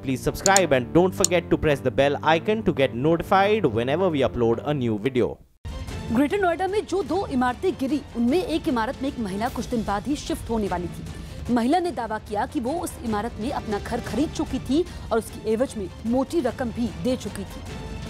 please subscribe and don't forget to press the bell icon to get notified whenever we upload a new video. Greater Noida में जो 2 इमारतें गिरी, उनमें एक इमारत में एक महिला कुछ दिन बाद ही शिफ्ट होने वाली थी। महिला ने दावा किया कि वो उस इमारत में अपना घर खरीद चुकी थी और उसकी एवज में मोटी रकम भी दे चुकी थी।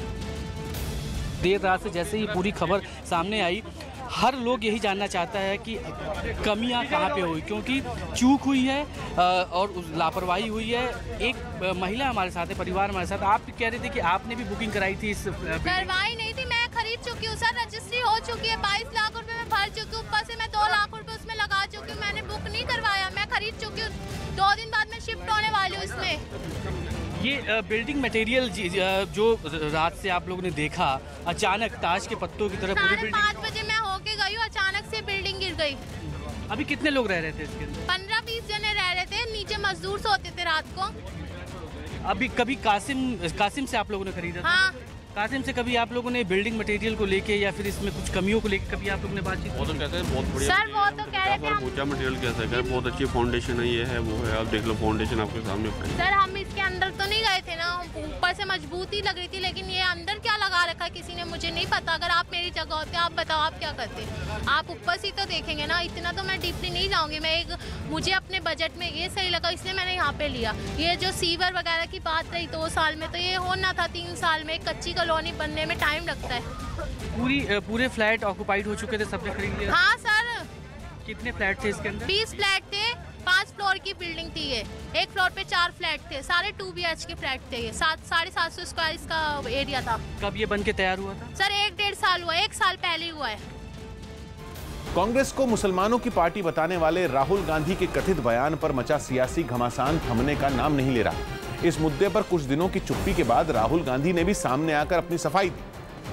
देर रात से जैसे ही पूरी खबर सामने आई, हर लोग यही जानना चाहता है कि कमियां कहां पे हुई, क्योंकि चूक हुई है और लापरवाही हुई है। एक महिला हमारे साथ है, परिवार हमारे साथ। आप कह रहे थे कि आपने भी बुकिंग कराई थी? करवाई नहीं थी, मैं खरीद चुकी हूँ सर, रजिस्ट्री हो चुकी है, 22 लाख रुपए मैं भर चुकी हूँ, ऊपर से मैं 2 लाख रुपए उसमें लगा चुकी हूँ। मैंने बुक नहीं करवाया, मैं खरीद चुकी हूँ। 2 दिन बाद मैं शिफ्ट होने वाली हूँ इसमें। ये बिल्डिंग मटेरियल जो रात से आप लोगों ने देखा, अचानक ताश के पत्तों की तरह पूरी बिल्डिंग। 5 बजे मैं होके गई हूँ, अचानक से बिल्डिंग गिर गई। अभी कितने लोग रह रहे थे इसके अंदर? 15-20 जने रह रहे थे, नीचे मजदूर सोते थे रात को। अभी कभी कासिम से आप लोगों ने खरीदा था? हाँ। कासिम से कभी आप लोगों ने बिल्डिंग मटेरियल को लेके या फिर इसमें कुछ कमियों को लेके कभी आप लोगों ने बातचीत? वो तो कहते हैं बहुत बढ़िया सर, वो तो कह रहे थे ऊंचा मटेरियल कैसा है, बहुत अच्छी फाउंडेशन है, ये है वो है, आप देख लो फाउंडेशन आपके सामने। सर, हम इसके अंदर तो नहीं गए थे ना, ऊपर से मजबूती लग रही थी, लेकिन ये अंदर क्या लगा रखा है किसी ने मुझे नहीं पता। अगर आप मेरी जगह होते, आप बताओ आप क्या करते? आप ऊपर से तो देखेंगे ना, इतना तो मैं डीपली नहीं जाऊंगी। मुझे अपने बजट में ये सही लगा, इसलिए मैंने यहाँ पे लिया। ये जो सीवर वगैरह की बात रही 2 साल में, तो ये होना था 3 साल में। कच्ची कॉलोनी बनने में टाइम लगता है। पूरे फ्लैट ऑक्युपाइड हो चुके थे, सबने खरीद लिया? हाँ सर। कितने फ्लैट थे इसके अंदर? 20 फ्लैट थे, 5 फ्लोर की बिल्डिंग थी ये। एक फ्लोर पे 4 फ्लैट थे, सारे 2 BH के फ्लैट थे ये। 750 स्क्वायर इसका एरिया था। कब ये बन के तैयार हुआ था? सर 1-1.5 साल हुआ, 1 साल पहले ही हुआ है। कांग्रेस को मुसलमानों की पार्टी बताने वाले राहुल गांधी के कथित बयान पर मचा सियासी घमासान थमने का नाम नहीं ले रहा। इस मुद्दे पर कुछ दिनों की चुप्पी के बाद राहुल गांधी ने भी सामने आकर अपनी सफाई दी,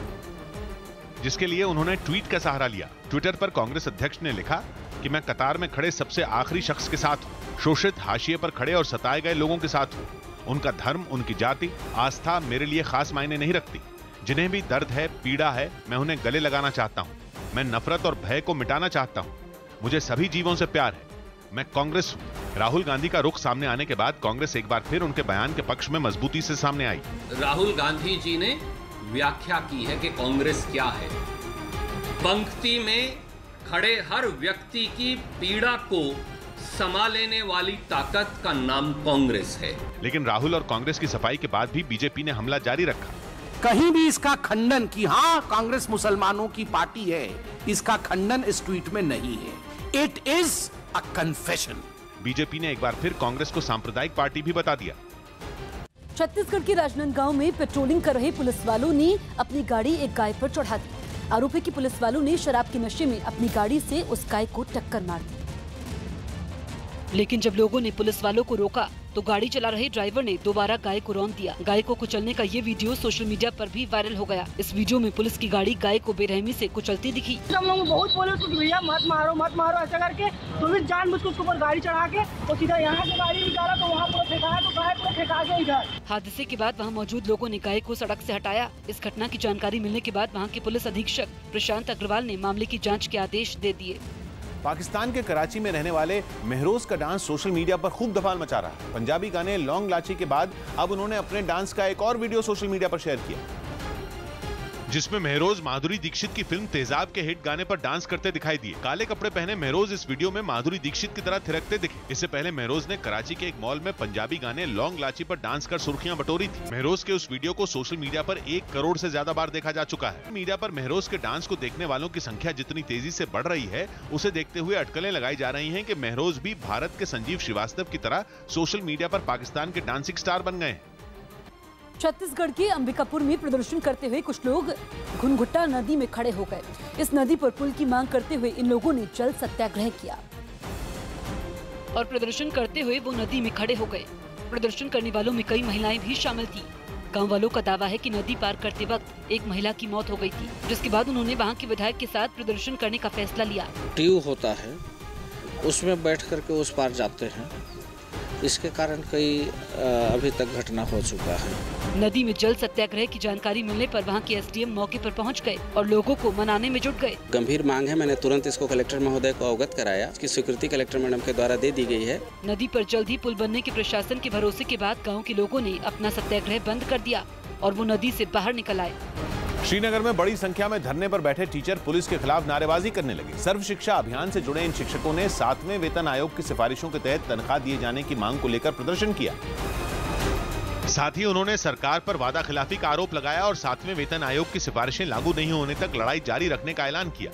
जिसके लिए उन्होंने ट्वीट का सहारा लिया। ट्विटर पर कांग्रेस अध्यक्ष ने लिखा कि मैं कतार में खड़े सबसे आखिरी शख्स के साथ हूं, शोषित, हाशिए पर खड़े और सताए गए लोगों के साथ हूं। उनका धर्म, उनकी जाति, आस्था मेरे लिए खास मायने नहीं रखती। जिन्हें भी दर्द है, पीड़ा है, मैं उन्हें गले लगाना चाहता हूं। मैं नफरत और भय को मिटाना चाहता हूं। मुझे सभी जीवों से प्यार है। मैं कांग्रेस हूं। राहुल गांधी का रुख सामने आने के बाद कांग्रेस एक बार फिर उनके बयान के पक्ष में मजबूती से सामने आई। राहुल गांधी जी ने व्याख्या की है कि कांग्रेस क्या है। पंक्ति में खड़े हर व्यक्ति की पीड़ा को समा लेने वाली ताकत का नाम कांग्रेस है। लेकिन राहुल और कांग्रेस की सफाई के बाद भी बीजेपी ने हमला जारी रखा। कहीं भी इसका खंडन कि हाँ कांग्रेस मुसलमानों की पार्टी है, इसका खंडन इस ट्वीट में नहीं है। It is a confession. BJP ने एक बार फिर कांग्रेस को सांप्रदायिक पार्टी भी बता दिया। छत्तीसगढ़ के राजनांदगांव में पेट्रोलिंग कर रहे पुलिस वालों ने अपनी गाड़ी एक गाय पर चढ़ा दी। आरोप है कि पुलिस वालों ने शराब के नशे में अपनी गाड़ी से उस गाय को टक्कर मार दी। लेकिन जब लोगों ने पुलिस वालों को रोका तो गाड़ी चला रहे ड्राइवर ने दोबारा गाय को रौंद दिया। गाय को कुचलने का ये वीडियो सोशल मीडिया पर भी वायरल हो गया। इस वीडियो में पुलिस की गाड़ी गाय को बेरहमी से कुचलती दिखी। हम लोग बहुत बोले उसको भैया मत मारो ऐसा करके, तो फिर जानबूझ के उसके ऊपर गाड़ी चढ़ा के और सीधा यहाँ से गाड़ी निकाला तो वहाँ पूरा फेंकाया, तो गाय पूरा फेंका के इधर। हादसे के बाद वहाँ मौजूद लोगों ने गाय को सड़क से हटाया। इस घटना की जानकारी मिलने के बाद वहाँ के पुलिस अधीक्षक प्रशांत अग्रवाल ने मामले की जाँच के आदेश दे दिए। पाकिस्तान के कराची में रहने वाले महरोज का डांस सोशल मीडिया पर खूब धमाल मचा रहा है। पंजाबी गाने लॉन्ग लाची के बाद अब उन्होंने अपने डांस का एक और वीडियो सोशल मीडिया पर शेयर किया, जिसमें महरोज माधुरी दीक्षित की फिल्म तेजाब के हिट गाने पर डांस करते दिखाई दिए। काले कपड़े पहने महरोज इस वीडियो में माधुरी दीक्षित की तरह थिरकते दिखे। इससे पहले महरोज ने कराची के एक मॉल में पंजाबी गाने लॉन्ग लाची पर डांस कर सुर्खियां बटोरी थी। महरोज के उस वीडियो को सोशल मीडिया पर 1 करोड़ से ज्यादा बार देखा जा चुका है। मीडिया पर महरोज के डांस को देखने वालों की संख्या जितनी तेजी से बढ़ रही है, उसे देखते हुए अटकलें लगाई जा रही है कि महरोज भी भारत के संजीव श्रीवास्तव की तरह सोशल मीडिया पर पाकिस्तान के डांसिंग स्टार बन गए। छत्तीसगढ़ के अंबिकापुर में प्रदर्शन करते हुए कुछ लोग घुनघुट्टा नदी में खड़े हो गए। इस नदी पर पुल की मांग करते हुए इन लोगों ने जल सत्याग्रह किया और प्रदर्शन करते हुए वो नदी में खड़े हो गए। प्रदर्शन करने वालों में कई महिलाएं भी शामिल थी। गांव वालों का दावा है कि नदी पार करते वक्त एक महिला की मौत हो गई थी, जिसके बाद उन्होंने वहां के विधायक के साथ प्रदर्शन करने का फैसला लिया। ट्यूब होता है, उसमें बैठ करके उस पार जाते हैं इसके कारण कई अभी तक घटना हो चुका है। नदी में जल सत्याग्रह की जानकारी मिलने पर वहां के एसडीएम मौके पर पहुंच गए और लोगों को मनाने में जुट गए। गंभीर मांग है, मैंने तुरंत इसको कलेक्टर महोदय को अवगत कराया। इसकी स्वीकृति कलेक्टर मैडम के द्वारा दे दी गई है। नदी पर जल्द ही पुल बनने के प्रशासन के भरोसे के बाद गाँव के लोगों ने अपना सत्याग्रह बंद कर दिया और वो नदी से बाहर निकल आए। श्रीनगर में बड़ी संख्या में धरने पर बैठे टीचर पुलिस के खिलाफ नारेबाजी करने लगे। सर्व शिक्षा अभियान से जुड़े इन शिक्षकों ने 7वें वेतन आयोग की सिफारिशों के तहत तनख्वाह दिए जाने की मांग को लेकर प्रदर्शन किया। साथ ही उन्होंने सरकार पर वादा खिलाफी का आरोप लगाया और 7वें वेतन आयोग की सिफारिशें लागू नहीं होने तक लड़ाई जारी रखने का ऐलान किया।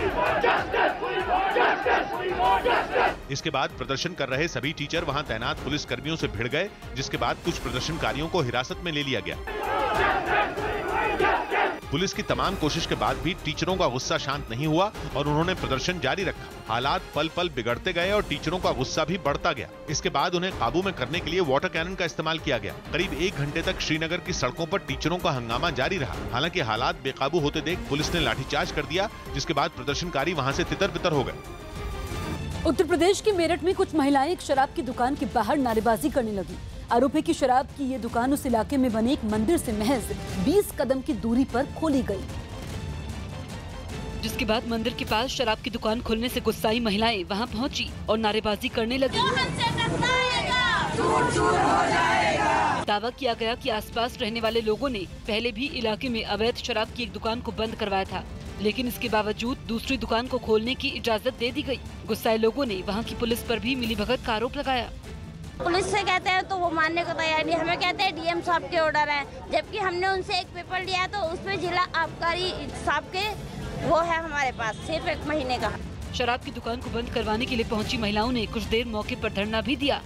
इसके बाद प्रदर्शन कर रहे सभी टीचर वहां तैनात पुलिस कर्मियों से भिड़ गए, जिसके बाद कुछ प्रदर्शनकारियों को हिरासत में ले लिया गया। पुलिस की तमाम कोशिश के बाद भी टीचरों का गुस्सा शांत नहीं हुआ और उन्होंने प्रदर्शन जारी रखा। हालात पल पल बिगड़ते गए और टीचरों का गुस्सा भी बढ़ता गया। इसके बाद उन्हें काबू में करने के लिए वाटर कैनन का इस्तेमाल किया गया। करीब 1 घंटे तक श्रीनगर की सड़कों पर टीचरों का हंगामा जारी रहा। हालांकि हालात बेकाबू होते देख पुलिस ने लाठीचार्ज कर दिया, जिसके बाद प्रदर्शनकारी वहां से तितर-बितर हो गए। उत्तर प्रदेश के मेरठ में कुछ महिलाएं एक शराब की दुकान के बाहर नारेबाजी करने लगी। आरोप है कि शराब की ये दुकान उस इलाके में बने एक मंदिर से महज 20 कदम की दूरी पर खोली गई, जिसके बाद मंदिर के पास शराब की दुकान खोलने से गुस्साई महिलाएं वहां पहुंची और नारेबाजी करने लगी। दावा किया गया कि आसपास रहने वाले लोगों ने पहले भी इलाके में अवैध शराब की एक दुकान को बंद करवाया था, लेकिन इसके बावजूद दूसरी दुकान को खोलने की इजाजत दे दी गई। गुस्साए लोगों ने वहां की पुलिस पर भी मिलीभगत का आरोप लगाया। पुलिस से कहते हैं तो वो मानने को तैयार नहीं, हमें कहते हैं डीएम साहब के ऑर्डर है, जबकि हमने उनसे एक पेपर लिया तो उसमें जिला आबकारी साहब के वो है हमारे पास सिर्फ 1 महीने का। शराब की दुकान को बंद करवाने के लिए पहुंची महिलाओं ने कुछ देर मौके पर धरना भी दिया।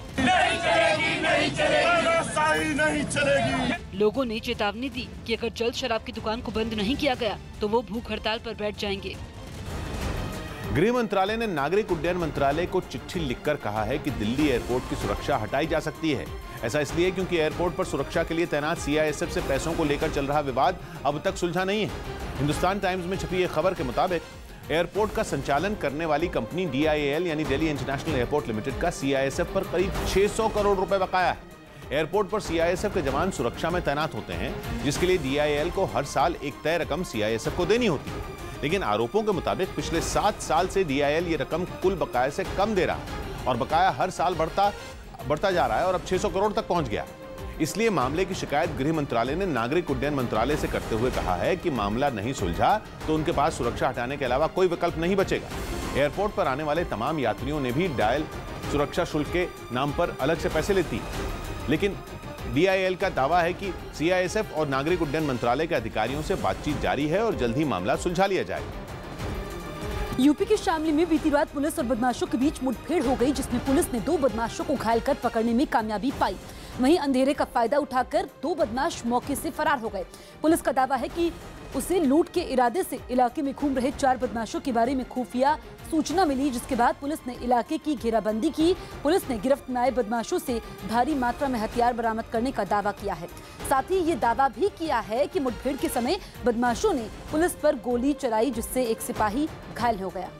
नहीं चलेगी। लोगों ने चेतावनी दी कि अगर जल्द शराब की दुकान को बंद नहीं किया गया तो वो भूख हड़ताल पर बैठ जाएंगे। गृह मंत्रालय ने नागरिक उड्डयन मंत्रालय को चिट्ठी लिखकर कहा है कि दिल्ली एयरपोर्ट की सुरक्षा हटाई जा सकती है। ऐसा इसलिए क्योंकि एयरपोर्ट पर सुरक्षा के लिए तैनात सीआईएसएफ से पैसों को लेकर चल रहा विवाद अब तक सुलझा नहीं है। हिंदुस्तान टाइम्स में छपी एक खबर के मुताबिक एयरपोर्ट का संचालन करने वाली कंपनी DIAL यानी दिल्ली इंटरनेशनल एयरपोर्ट लिमिटेड का सीआईएसएफ पर करीब 600 करोड़ रुपए बकाया है। एयरपोर्ट पर सीआईएसएफ के जवान सुरक्षा में तैनात होते हैं, जिसके लिए DIAL को हर साल एक तय रकम सीआईएसएफ को देनी होती है। लेकिन आरोपों के मुताबिक पिछले 7 साल से DIAL ये रकम कुल बकाया से कम दे रहा है और बकाया हर साल बढ़ता जा रहा है और अब 600 करोड़ तक पहुंच गया। इसलिए मामले की शिकायत गृह मंत्रालय ने नागरिक उड्डयन मंत्रालय से करते हुए कहा है कि मामला नहीं सुलझा तो उनके पास सुरक्षा हटाने के अलावा कोई विकल्प नहीं बचेगा। एयरपोर्ट पर आने वाले तमाम यात्रियों ने भी डायल सुरक्षा शुल्क के नाम पर अलग से पैसे लेती है, लेकिन DIAL का दावा है कि सीआईएसएफ और नागरिक उड्डयन मंत्रालय के अधिकारियों से बातचीत जारी है और जल्द ही मामला सुलझा लिया जाएगा। यूपी के शामली में बीती रात पुलिस और बदमाशों के बीच मुठभेड़ हो गई, जिसमें पुलिस ने 2 बदमाशों को घायल कर पकड़ने में कामयाबी पाई। वहीं अंधेरे का फायदा उठाकर 2 बदमाश मौके से फरार हो गए। पुलिस का दावा है कि उसे लूट के इरादे से इलाके में घूम रहे 4 बदमाशों के बारे में खुफिया सूचना मिली, जिसके बाद पुलिस ने इलाके की घेराबंदी की। पुलिस ने गिरफ्त में आए बदमाशों से भारी मात्रा में हथियार बरामद करने का दावा किया है। साथ ही ये दावा भी किया है कि मुठभेड़ के समय बदमाशों ने पुलिस पर गोली चलाई, जिससे एक सिपाही घायल हो गया।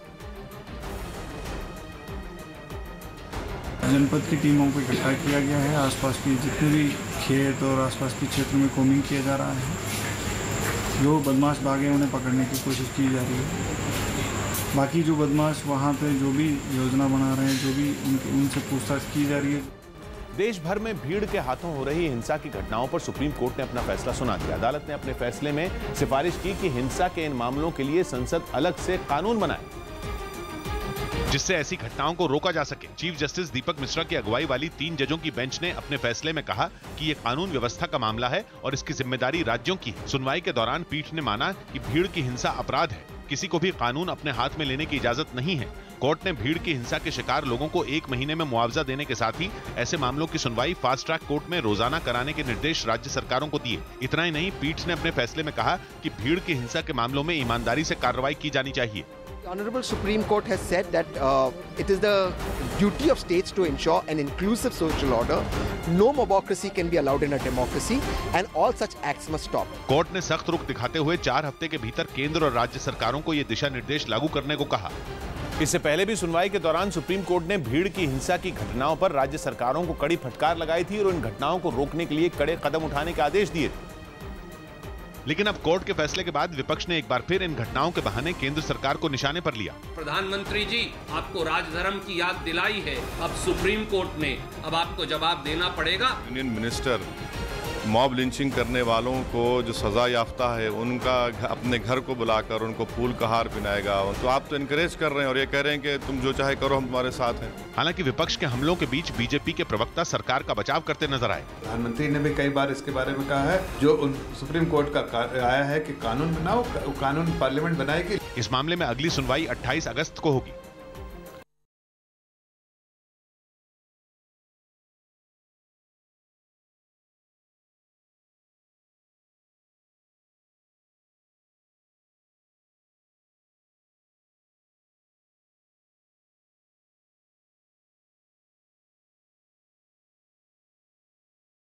जनपद की टीमों को इकट्ठा किया गया है। आसपास की जितने भी खेत और आसपास के क्षेत्र में कोमिंग किया जा रहा है। जो बदमाश भागे उन्हें पकड़ने की कोशिश की जा रही है। बाकी जो बदमाश वहाँ पे जो भी योजना बना रहे हैं, जो भी उनसे पूछताछ की जा रही है। देश भर में भीड़ के हाथों हो रही हिंसा की घटनाओं पर सुप्रीम कोर्ट ने अपना फैसला सुना दिया। अदालत ने अपने फैसले में सिफारिश की कि हिंसा के इन मामलों के लिए संसद अलग से कानून बनाए, जिससे ऐसी घटनाओं को रोका जा सके। चीफ जस्टिस दीपक मिश्रा की अगुवाई वाली 3 जजों की बेंच ने अपने फैसले में कहा कि ये कानून व्यवस्था का मामला है और इसकी जिम्मेदारी राज्यों की है। सुनवाई के दौरान पीठ ने माना कि भीड़ की हिंसा अपराध है, किसी को भी कानून अपने हाथ में लेने की इजाजत नहीं है। कोर्ट ने भीड़ की हिंसा के शिकार लोगों को 1 महीने में मुआवजा देने के साथ ही ऐसे मामलों की सुनवाई फास्ट ट्रैक कोर्ट में रोजाना कराने के निर्देश राज्य सरकारों को दिए। इतना ही नहीं, पीठ ने अपने फैसले में कहा कि भीड़ की हिंसा के मामलों में ईमानदारी से कार्रवाई की जानी चाहिए। The Honorable Supreme Court has said that it is the duty of states to ensure an inclusive social order. No mobocracy can be allowed in a democracy and all such acts must stop. Court ने सख्त रुख दिखाते हुए 4 हफ्ते के भीतर केंद्र और राज्य सरकारों को ये दिशा निर्देश लागू करने को कहा। इससे पहले भी सुनवाई के दौरान सुप्रीम कोर्ट ने भीड़ की हिंसा की घटनाओं पर राज्य सरकारों को कड़ी फटकार लगाई थी और इन घटनाओं को रोकने के लिए कड़े कदम उठाने के आदेश दिए थे। लेकिन अब कोर्ट के फैसले के बाद विपक्ष ने एक बार फिर इन घटनाओं के बहाने केंद्र सरकार को निशाने पर लिया। प्रधानमंत्री जी, आपको राजधर्म की याद दिलाई है, अब सुप्रीम कोर्ट ने अब आपको जवाब देना पड़ेगा। यूनियन मिनिस्टर मॉब लिंचिंग करने वालों को जो सजा याफ्ता है उनका अपने घर को बुलाकर उनको फूल का हार पहनाएगा, तो आप तो इनकरेज कर रहे हैं और ये कह रहे हैं कि तुम जो चाहे करो, हम तुम्हारे साथ हैं। हालांकि विपक्ष के हमलों के बीच बीजेपी के प्रवक्ता सरकार का बचाव करते नजर आए। प्रधानमंत्री ने भी कई बार इसके बारे में कहा है, जो सुप्रीम कोर्ट का आया है कि कानून बनाओ, कानून पार्लियामेंट बनाएगी। इस मामले में अगली सुनवाई 28 अगस्त को होगी।